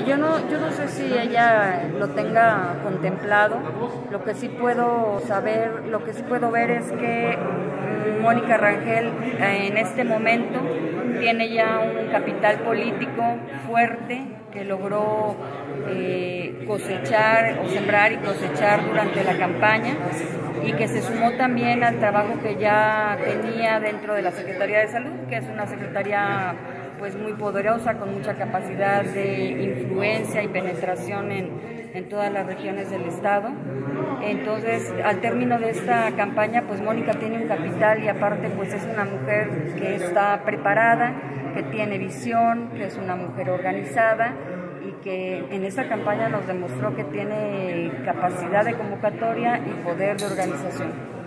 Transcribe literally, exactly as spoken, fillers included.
Sí, yo no, yo no sé si ella lo tenga contemplado. Lo que sí puedo saber, lo que sí puedo ver es que mm, Mónica Rangel eh, en este momento tiene ya un capital político fuerte que logró eh, cosechar o sembrar y cosechar durante la campaña, y que se sumó también al trabajo que ya tenía dentro de la Secretaría de Salud, que es una secretaría pues muy poderosa, con mucha capacidad de influencia y penetración en, en todas las regiones del estado. Entonces, al término de esta campaña, pues Mónica tiene un capital, y aparte pues es una mujer que está preparada, que tiene visión, que es una mujer organizada, y que en esta campaña nos demostró que tiene capacidad de convocatoria y poder de organización.